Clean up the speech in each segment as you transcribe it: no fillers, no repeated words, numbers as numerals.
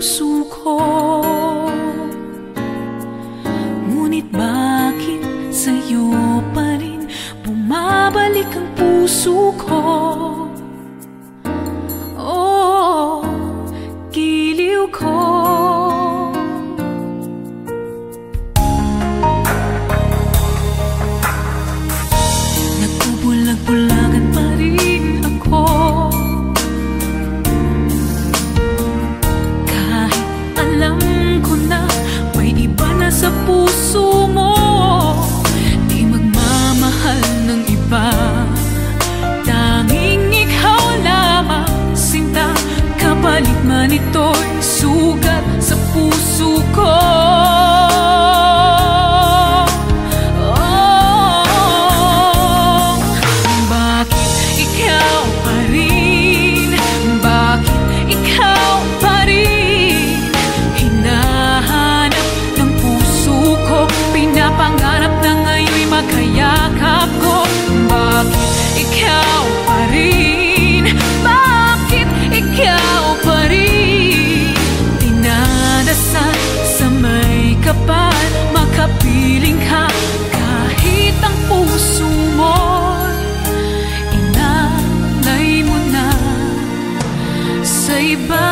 puso ko. Ngunit bakit sa'yo pa rin bumabalik ang puso ko? Oh, giliw ko. Nagbubulag-bulagan pa rin ako, kahit alam ko na may iba na sa puso mo. Di magmamahal ng iba, tanging ikaw lamang sinta. Kapalit man ito'y sugat sa puso ko. Pangarap na ngayon'y makayakap ko. Bakit ikaw pa rin? Bakit ikaw pa rin? Dinadasal sa may kapal, makapiling ka kahit ang puso mo'y inalay mo na sa iba.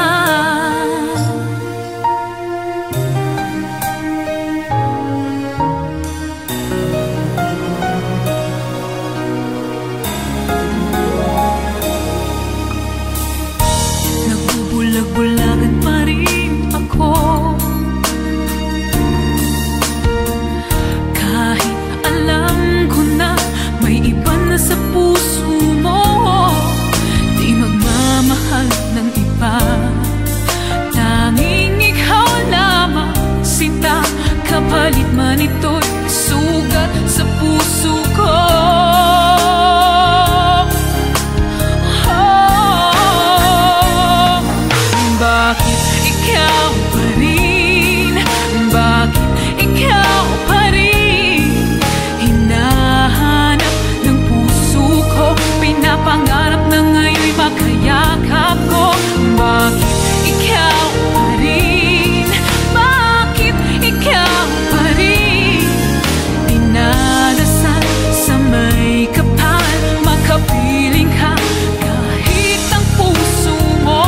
Bulag-bulagan pa rin ako, kahit alam ko na may iba na sa puso mo. Di magmamahal ng iba, tanging ikaw lamang sinta. Kapalit man ito'y sugat sa puso ko. Bakit ikaw pa rin? Bakit ikaw pa rin? Hinahanap ng puso ko, pinapangarap na ngayon'y makayakap ko. Bakit ikaw pa rin? Bakit ikaw pa rin? Dinadasal sa may kapal, makapiling ka kahit ang puso mo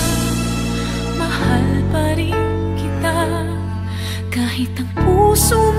kahit ang puso